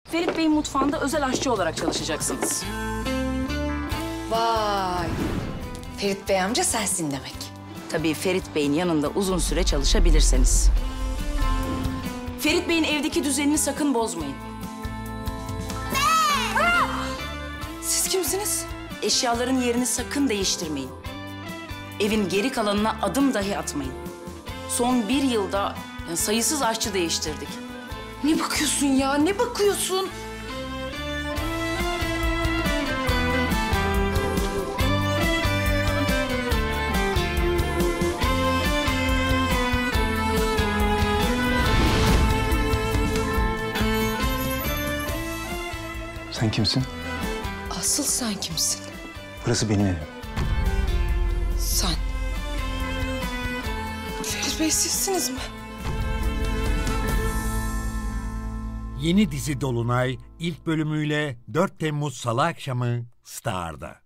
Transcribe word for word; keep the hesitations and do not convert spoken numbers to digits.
Ferit Bey'in mutfağında özel aşçı olarak çalışacaksınız. Vay. Ferit Bey amca sensin demek. Tabii Ferit Bey'in yanında uzun süre çalışabilirseniz. Ferit Bey'in evdeki düzenini sakın bozmayın. Siz kimsiniz? Eşyaların yerini sakın değiştirmeyin. Evin geri kalanına adım dahi atmayın. Son bir yılda yani sayısız aşçı değiştirdik. Ne bakıyorsun ya? Ne bakıyorsun? Sen kimsin? Asıl sen kimsin? Burası benim evim. Sen. Ferit Bey sizsiniz mi? Yeni dizi Dolunay ilk bölümüyle dört Temmuz Salı akşamı Star'da.